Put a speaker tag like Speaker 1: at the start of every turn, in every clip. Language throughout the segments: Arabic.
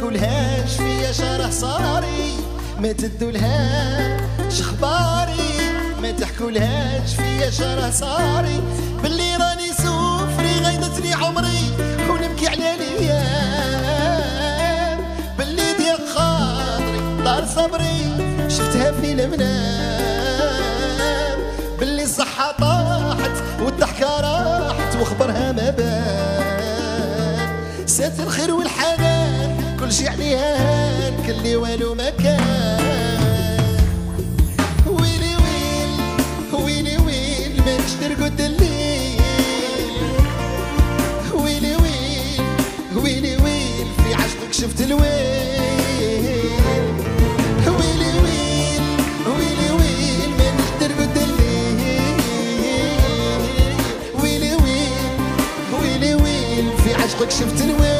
Speaker 1: تحكولهاش فيا شرح صاري، ما تدولهاش اخباري، ما تحكولهاش فيا شرح صاري، باللي راني سوفري غيضتني عمري ونبكي على الايام، باللي ضيق خاطري دار صبري شفتها في المنام، باللي الصحة طاحت والضحكة راحت وخبرها ما بان، سات الخير والحنان كل شي عليها هان كلي والو ما كان. ويلي ويل ويلي ويل ما نقدر قد الليل، ويلي ويل ويلي ويل في عشقك شفت الويل، ويلي ويل ويلي ويل ما نقدر قد الليل، ويلي ويل ويلي ويل في عشقك شفت الويل.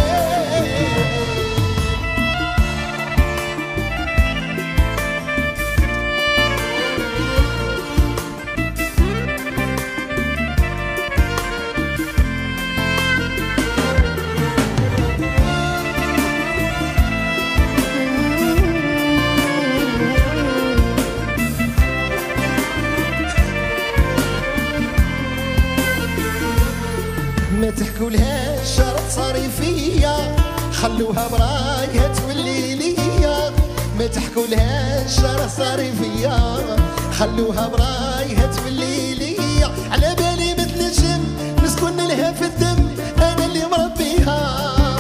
Speaker 1: ما تحكولهاش شرط صاري فيا خلوها برايها تولي ليا، ما تحكولهاش شرط صاري فيا خلوها برايها تولي ليا، على بالي مثل الجن نسكن لها في الدم انا اللي مربيها،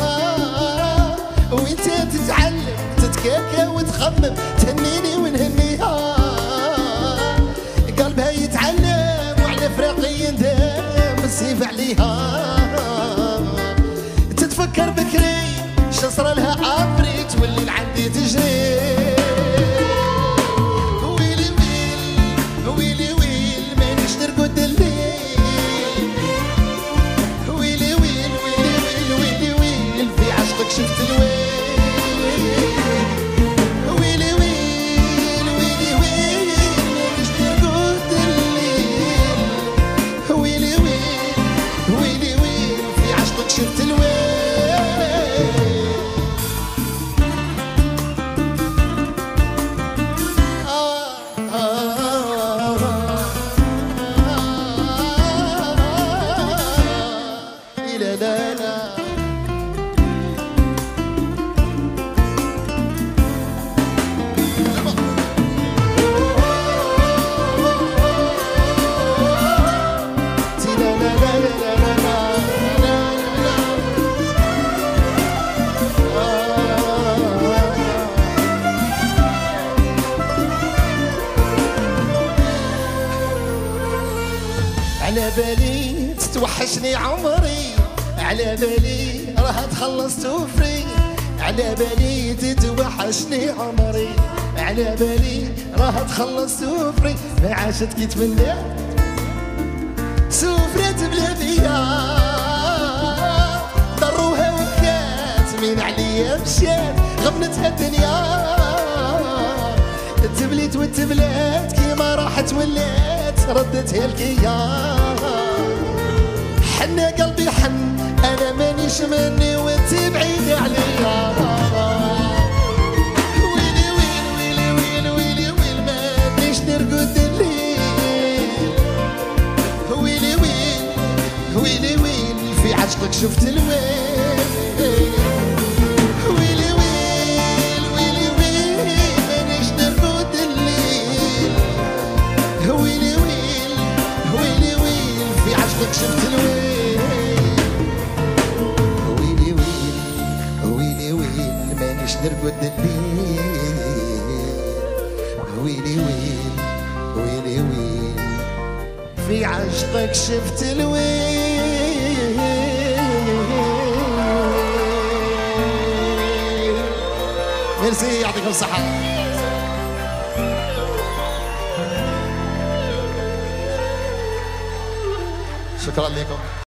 Speaker 1: وانت تتعلم تتكاكا وتخمم تهنيني ونهنيها، قلبها يتعلم وعلى فراقي يندم السيف عليها، تتفكر بكري شصر لها عمري تولي لعندي تجري، ويلي ويل ويلي ويل مانيش نرقد الليل، ويلي ويل ويلي ويل ويلي ويل في عشقك شفت الويل، ويلي ويل ويلي ويل مانيش نرقد الليل، ويلي ويل ويلي ويل في عشقك شفت الويل. لا لا لا على بالي تتوحشني عمري، على بالي راح تخلص توفري، على بالي تتوحشني عمري، على بالي راح تخلص توفري، ما عاشت كي تمنيت سوفرت بلا بيا، ضروها وكات من عليا مشات غبنتها الدنيا، تبليت وتبلات كيما راحت ولات ردتها الكيا، حنا قلبي حن انا مانيش مني وانت بعيدة عليا، ويلي ويل ويلي ويل ويلي ويل مانيش نرقد الليل، ويلي ويل ويلي ويل في عشقك شفت الويل، ويلي ويل ويلي ويل مانيش نرقد الليل، ويلي ويل ويلي ويل في عشقك شفت الويل، ويلي ويل ويلي ويل مانيش نرقد الليل، ويلي ويل ويلي ويل في عشقك شفت الويل. ميرسي يعطيكم الصحة. شكرا لكم.